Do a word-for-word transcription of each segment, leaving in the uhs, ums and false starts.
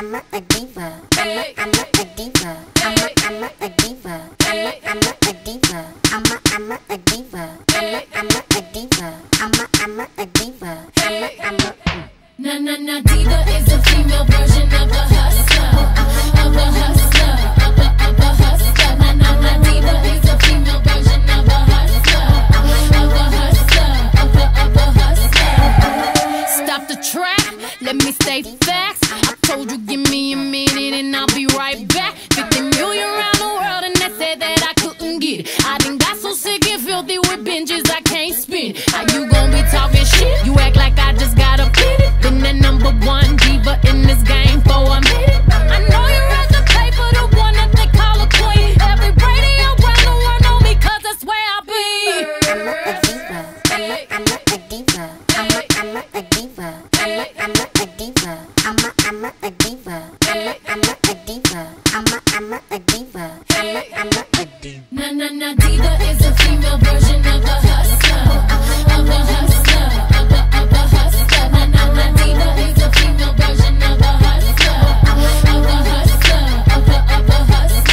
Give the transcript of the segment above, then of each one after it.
I'm a, a diva. I'm a, I'm a, a diva. I'm a, I'm a, a diva. I'm a, I'm a, a diva. I'm a, I'm a, a diva. I'm a, I'm a, a diva. I'm a, I'm a, a diva. I'm a, I'm a. Na na na, diva is a female version of a hustler, of a hustler, of a of a hustler. Na na na, diva is a female version of a hustler, of a hustler, of a of a hustler. Stop the track, let me stay facts. I told you give me a minute and I'll be right back. Fifty million around the world and they said that I couldn't get it. I done got so sick and filthy with binges I can't spin. How you gon' be talking shit? You act like I just got a pity. Been the number one diva in this game for a minute. I know you read the paper, the one that they call a queen. Every radio around the world know me cause that's where I be. I'm a, a diva. I'm a, I'm a, a diva. I'm a, I'm a, a diva. I'm a, I'm a, a diva. I'm a, I'm a, a diva. I'm a, I'm a, a diva. I'm a, I'm a, a diva. I'm a, I'm a, a diva. Na na na, diva is a female version of a hustler, of a hustler, of a of a hustler. Na na na, diva is a female version of a hustler, of a hustler, of a of a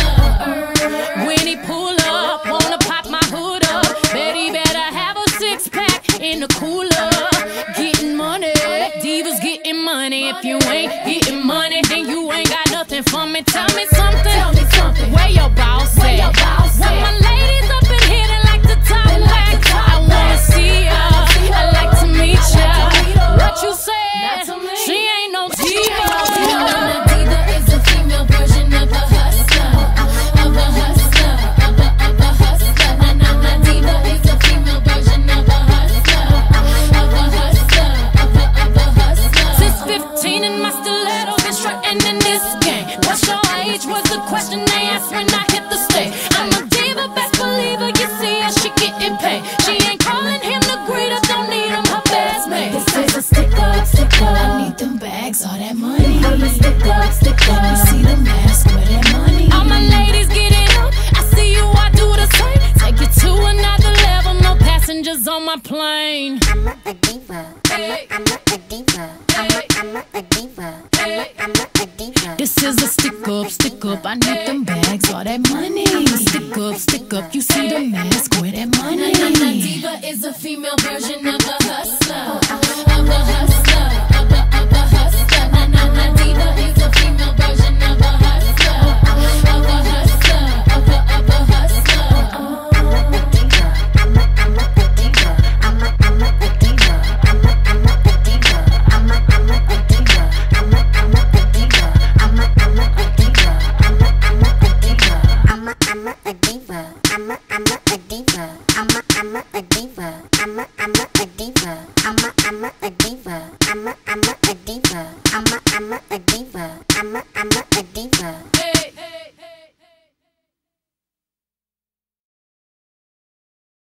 hustler. When he pull up, wanna pop my hood up, bet he better have a six pack in the cooler. Getting money, divas getting money. If you ain't getting money, then you ain't got nothing for me. Tell me something. Tell me something. Where your boss at? Where your boss at? When my ladies up in here, they like to talk back. I wanna see ya. I like to meet ya. What you said? She ain't no diva. Na diva is a female version of a hustler, of a hustler, of a of a hustler. Na na na, diva is a female version of a hustler, of a hustler, of a of a hustler. Since fifteen and my stiletto been strutting in this game. What's your age was the question they asked when I hit the stage. I'm a diva, best believer, you see her, she getting paid. She ain't calling him the greeter, don't need him, her best mate. This is a stick up, stick up, I need them bags, all that money. I'm a stick up, stick up, you see the mask with that money. All my ladies get it up, I see you, I do the same. Take it to another level, no passengers on my plane. I'm a, a diva. I'm a, I'm a, a diva. I'm a, I'm a, a diva. I'm a, I'm a, a diva. This is a stick up, stick up, I need them bags, all that money. Stick up, stick up, you see the mask with that money. Na na na, diva is a female version of a hustler, of a hustler, of a of a hustler. Na na na, diva is a female version of a hustler, of a hustler, of a of a hustler. I'm a, a diva. I'm a, I'm a, a diva. I'm a, I'm a, a diva. I'm a, I'm a, a diva. I'm a, I'm a, a diva. I'm a, I'm a, a diva. I'm a, I'm a, a diva. I'm a, I'm a, a diva. I'm a, I'm a, a diva. I'm a, I'm a, a diva. I'm a, I'm a, a diva. I'm a, I'm a, a diva. I'm a, I'm a, a diva. I'm a, I'm a, a diva. I'm a, I'm a, a diva. I'm a, I'm a, a diva.